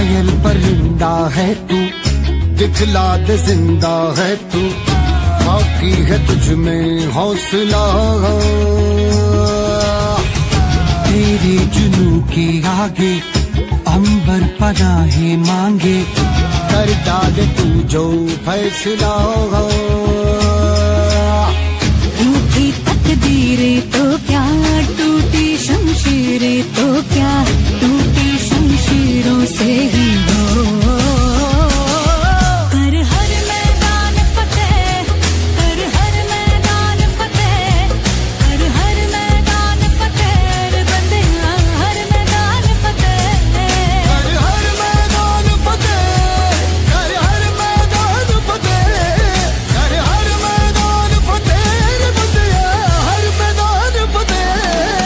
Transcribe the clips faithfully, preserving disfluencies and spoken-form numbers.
कोयल परिंदा है तू, दिखला दे जिंदा है तू, बाकी है तुझ में हौसला। तेरे जुनू के आगे अंबर पनाहे मांगे, कर डाले तू जो फैसला। टूटी तकदीरें तो क्या, टूटी शमशीरें तो क्या, टूटी शमशीरों से ही हो। कर हर मैदान फतेह, कर हर मैदान फतेह, कर हर मैदान फतेह, बंदे हर मैदान फतेह, कर हर मैदान फतेह, कर हर मैदान फतेह, कर हर मैदान फतेह, बंदे हर मैदान फतेह।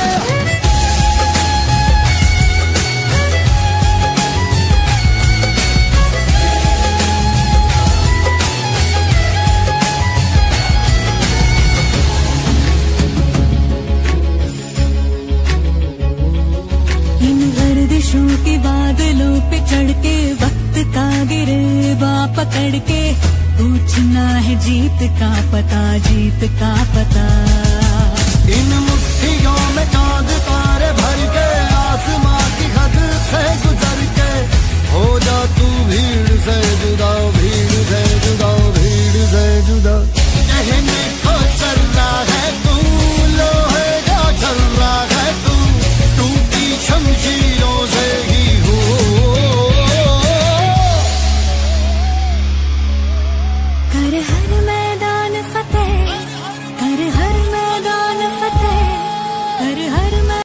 इन गर्दिशों के बादलों पे चढ़ के, वक्त का गिरेबा पकड़ के, पूछना है जीत का पता, जीत का पता। इन मुट्ठियों में